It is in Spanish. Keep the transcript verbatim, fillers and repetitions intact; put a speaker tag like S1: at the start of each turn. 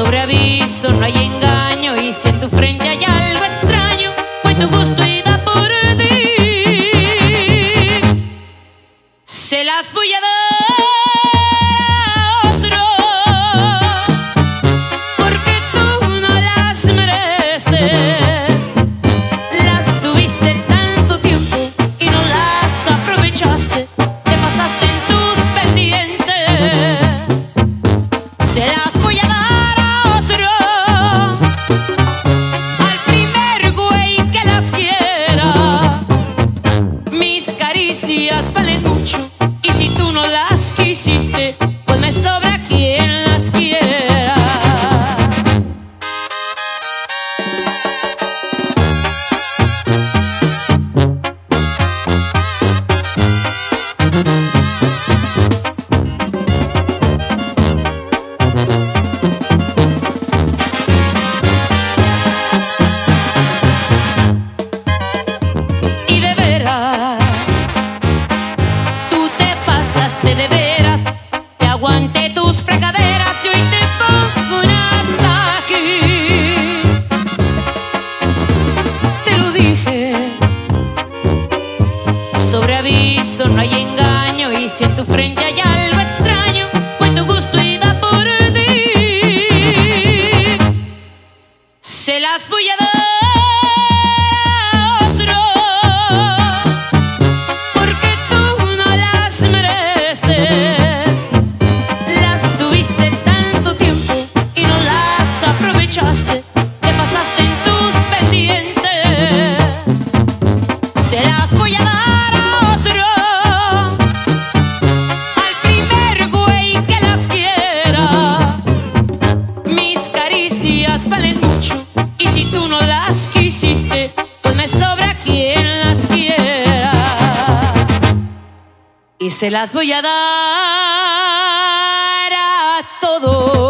S1: Sobre aviso no hay engaño, y si en tu frente hay algo extraño, fue tu gusto y da por ti. Se las voy a dar a otro, porque tú no las mereces. Las tuviste tanto tiempo y no las aprovechaste, te pasaste en tus pendientes. Se las voy a dar a otro, al primer güey que las quiera. Mis caricias valen mucho, y si tú no las quisiste, pues me sobra quien las quiera. Y de veras, tú te pasaste de veras, te aguanté tus fregaderas y hoy te pongo un hasta aquí. Te lo dije, sobre aviso no hay engaño, y si en tu frente hay algo extraño, fue tu gusto y da por ti. Se las voy a dar a otro, porque tú no las mereces. Las tuviste tanto tiempo y no las aprovechaste, te pasaste en tus pendientes. Se las voy a dar a otro, al primer güey que las quiera. Mis caricias valen mucho, y si tú no las quisiste, pues me sobra quien las quiera. Y se las voy a dar a todos.